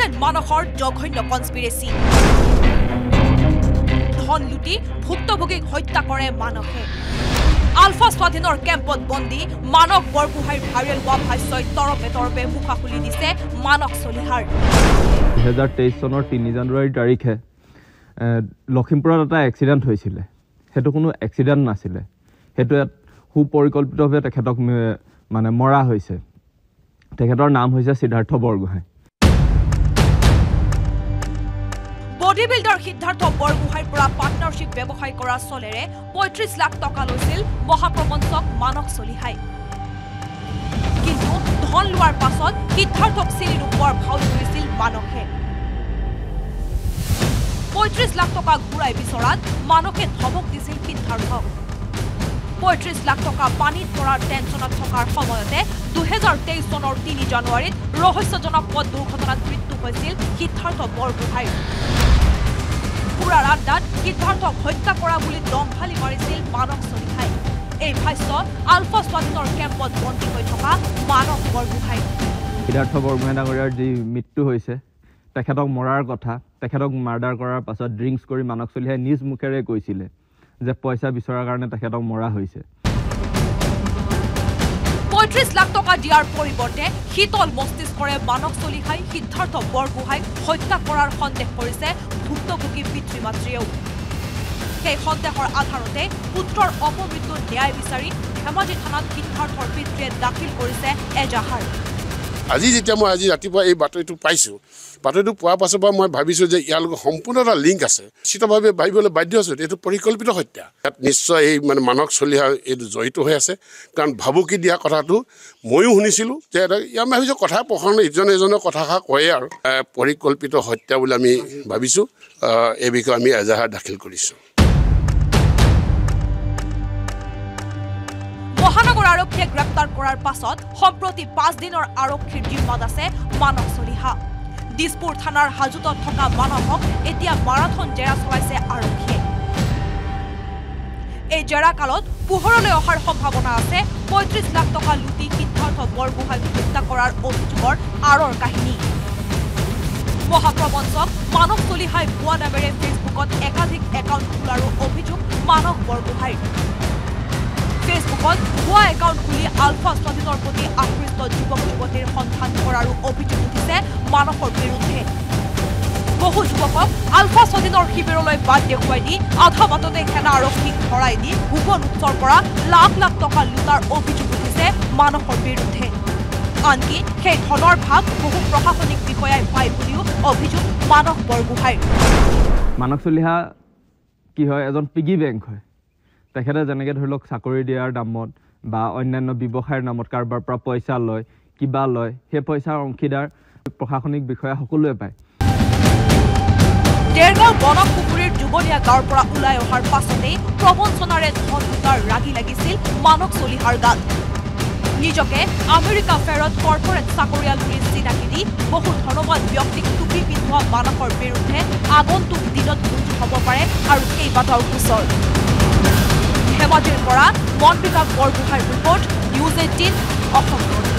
যেন মানসৰ জঘন্য কনস্পিৰেচি ধন লুটি ভুক্তভোগীক হত্যা কৰে মানসে আলফা স্বাধীনৰ কেম্পত বন্দী মানক বৰগোহাঁইৰ ভাইৰেল হোৱা ভাষ্যই তৰপে তৰপে মুখা খুলি দিছে মানক চলিহাৰ 2023 চনৰ 3 জানুৱাৰী তাৰিখে লখিমপুৰত এটা এক্সিডেন্ট হৈছিল হেতু কোনো এক্সিডেন্ট নাছিল হেতু সুপৰিকল্পিতভাৱে তেখেতক মানে মৰা হৈছে তেখেতৰ নাম হৈছে সিদ্ধাৰ্থ বৰগোহাঁই বডি বিল্ডাৰ সিদ্ধাৰ্থ বৰগোহাঁইৰ পৰা পাৰ্টনাৰশ্বিপ ব্যৱসায় কৰা চলেৰে 35 লাখ টকা লৈছিল মহাপ্ৰবঞ্চক মানক চলিহাই কিন্তু ধন লোৱাৰ পাছত সিদ্ধাৰ্থক চিনি নোপোৱাৰ ভাও ধৰিছিল মানকে 35 লাখ টকা ঘূৰাই বিচৰাত মানকে ধমক দিছিল সিদ্ধাৰ্থক 35 লাখ টকা পানীত পৰাৰ টেনচনত থকাৰ সময়তে 2023 চনৰ 3 জানুৱাৰীত ৰহস্যজনক পথ দুৰ্ঘটনাত মৃত্যু হৈছিল সিদ্ধাৰ্থ বৰগোহাঁইৰ পুৰা ৰাতাত সিদ্ধাৰ্থক হত্যা কৰা বুলি দমফালি মাৰিছিল মানক চলিহাই এই ভাষ্য আলফা স্বাধীনৰ কেম্পত বন্দী হৈ থকা মানক বৰগোহাঁই সিদ্ধাৰ্থ বৰগোহাঁই ডাঙৰীয়াৰ যি মৃত্যু হৈছে তেখেতক মৰাৰ কথা তেখেতক মাৰ্ডাৰ কৰাৰ পাছত ড্ৰিংকছ কৰি মানক চলিহাই নিজ মুখেৰে কৈছিল যে পইচা বিচৰাৰ কাৰণে তেখেতক মৰা হৈছে 35 লাখ টকা দিয়াৰ পৰিৱৰ্তে শীতল মস্তিষ্কৰে মানক চলিহাই সিদ্ধাৰ্থ বৰগোহাঁইক হত্যা কৰাৰ সন্দেহ কৰিছে ভুক্তভোগী পিতৃ মাতৃয়েও সেই সন্দেহৰ আধাৰতে পুত্ৰৰ অপমৃত্যুৰ ন্যায় বিচাৰি ধেমাজি থানাত সিদ্ধাৰ্থৰ পিতৃয়ে দাখিল কৰিছে এজাহাৰ আজি যেতিয়া মই আজি ৰাতিপুৱা এই বাতৰিটো পাইছো বাতৰিটো পোৱাৰ পাছৰ পৰা মই ভাবিছো যে ইয়াৰ লগত সম্পূৰ্ণ এটা লিংক আছে নিশ্চিতভাৱে ভাবিবলৈ বাধ্য আছো এইটো পৰিকল্পিত হত্যা ইয়াত নিশ্চয় এই মানে মানক চলিহা এইটো জড়িত হৈ আছে কাৰণ ভাবুকি দিয়া কথাটো ময়ো শুনিছিলোঁ যে ইয়াৰ মই ভাবিছোঁ কথা প্ৰসংগ ইজনে এজনৰ কথাষাৰ কয়ে আৰু পৰিকল্পিত হত্যা বুলি আমি ভাবিছোঁ এই বিষয়ে আমি এজাহাৰ দাখিল কৰিছোঁ মহানগৰ আৰক্ষীয়ে গ্ৰেপ্তাৰ কৰাৰ পাছত সম্প্ৰতি 5 দিনৰ আৰক্ষীৰ জিম্মাত আছে মানক চলিহা দিছপুৰ থানাৰ হাজুতত থকা মানকক এতিয়া মাৰাথন জেৰা চলাইছে আৰক্ষীয়ে এই জেৰা কালত পোহৰলৈ অহাৰ সম্ভাৱনা আছে 35 লাখ টকা লুটি সিদ্ধাৰ্থ বৰগোহাঁইক হত্যা কৰাৰ অভিযোগৰ আঁৰৰ কাহিনী মহাপ্ৰবঞ্চক মানক চলিহাই ভুৱা নামেৰে ফেচবুকত একাধিক একাউণ্ট খোলাৰো অভিযোগ মানক বৰগোহাঁইৰ ফেচবুকত ভুৱা একাউণ্ট খুলি আলফা স্বাধীনৰ প্ৰতি আকৃষ্ট যুৱক যুৱতীৰ সন্ধান কৰাৰো অভিযোগ উঠিছে মানকৰ বিৰুদ্ধে বহু যুৱকক আলফা স্বাধীনৰ শিবিৰলৈ বাদ দেখুৱাই দি আধা বাটতে সেনা আৰক্ষীক ধৰাই দি গোপন উৎসৰ পৰা লাখ লাখ টকা লুটাৰ অভিযোগ উঠিছে মানকৰ বিৰুদ্ধে আনকি সেই ধনৰ ভাগ বহু প্ৰশাসনিক বিষয়াই পায় বুলিও অভিযোগ মানক বৰগোহাঁইৰ মানক চলিহা কি হয় এজন পিগি বেংক হয় তেখেতে যেনেকৈ ধৰি লওক চাকৰি দিয়াৰ নামত বা অন্যান্য ব্যৱসায়ৰ নামত কাৰোবাৰ পৰা পইচা লয় কিবা লয় সেই পইচাৰ অংশীদাৰ প্ৰশাসনিক বিষয়া সকলোৱে পায় দেৰগাঁও বনক পুখুৰীৰ যুগলীয়া গাঁৱৰ পৰা ওলাই অহাৰ পাছতেই প্ৰবঞ্চনাৰে ধন লুটাৰ ৰাগি লাগিছিল মানক চলিহাৰ গাত নিজকে আমেৰিকা ফেৰত কৰ্পৰেট চাকৰিয়াল বুলি চিনাকি দি বহু ধনবান ব্যক্তিক টুপি পিন্ধোৱা মানকৰ বিৰুদ্ধে আগন্তুক দিনত ৰুজু হ'ব পাৰে আৰু কেইবাটাও গোচৰ ধেমাজিৰ পৰা মন বিকাশ বৰগোহাঁইৰ ৰিপৰ্ট নিউজ 18 অসম